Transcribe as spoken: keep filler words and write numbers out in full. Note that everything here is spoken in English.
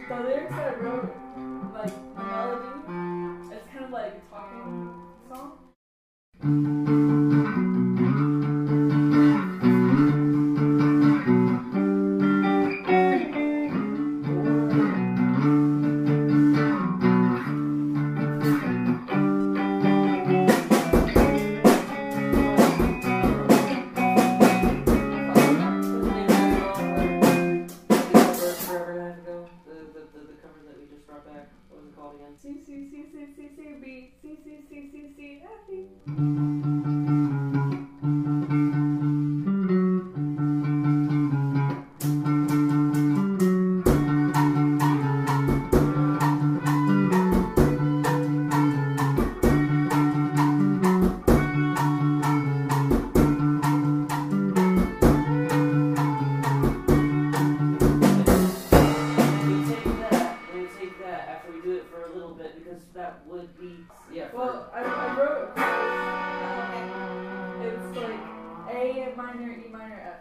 the lyrics that I wrote, like the melody, it's kind of like a talking song. C C C C C C B C C C C C happy. That would be yeah. Well, I, I wrote a chorus. It's like A minor, E minor, F.